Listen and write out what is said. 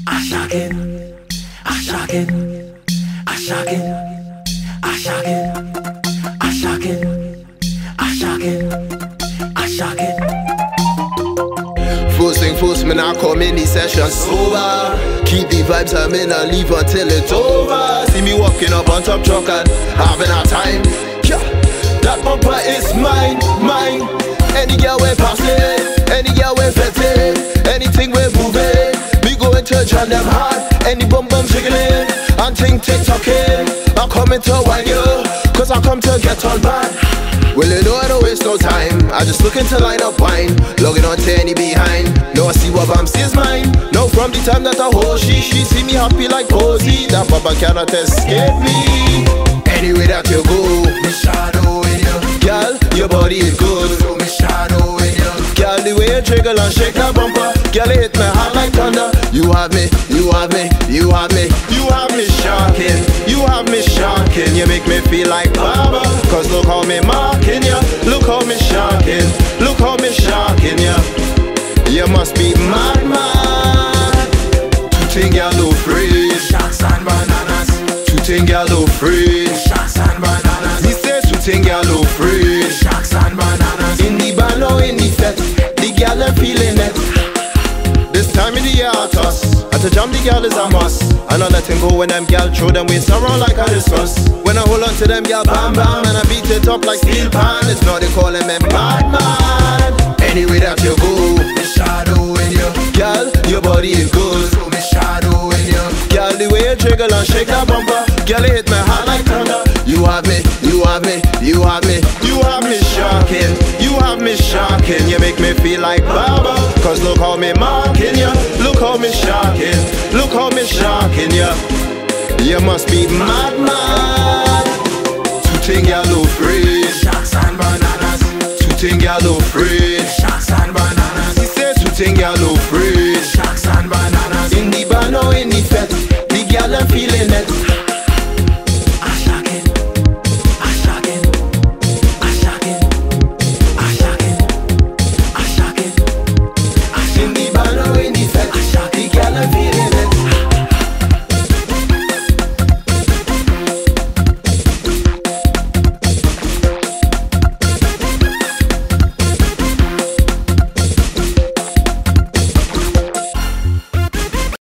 I shocking, I shocking, I shocking, I shocking, I shocking, I shocking, I shocking. First thing first, man, I come in the session sober. Keep the vibes I'm in and leave until it's over. See me walking up on top truck and having a time. Yeah, that bumper is mine, mine. Any girl we pass it, any girl we fit it, anything we move it. Me go into jam them hard, any bum bum jiggling and ting tick tocking. I'm coming to wine you, cause I come to get on bad. Well, you know I don't waste no time. I just looking to line up wine, logging on to any behind. No, I see what Bam sees mine. No, from the time that I hold she see me happy like Posey. That Papa cannot escape me. Anywhere that you go, Me shadow in you, girl, your body is good. so me shadow in you. Girl, the way you jiggle and shake that bumper, girl, it hit my heart like thunder. You have me, you have me, you have me, you have me shocking, you have me shocking. You make me feel like Baba, cause look how me marking ya, look how me shocking, look how me shocking ya. You must be mad, mad. To think you're low free, Shocks and bananas, to think you're low free. shocks and bananas, He says to think you're low free. shocks and bananas. In the band or in the fete, the girl are feeling it. This time in the year I toss, and to jam the girl is a must. I not let him go when them girl throw them waist around like I discuss. When I hold on to them girl bam bam, and I beat it up like steel pan. It's not they calling me bad man. Anyway that you go, Me shadow in you, girl, your body is good. so me shadow in you. Girl, the way you jiggle and shake that bumper, girl, it hit my heart like thunder. You have me, you have me, you have me, you have me shocking, you have me shocking. You make me feel like Baba, cause look how me marking ya, look how me shocking, look how me shocking ya. You must be mad, mad. To think you're low free, Shocks and bananas, to think you're low free. shocks and bananas, He says to think you're low free. shocks and bananas. In the band or in the fete, the girl I'm feeling it.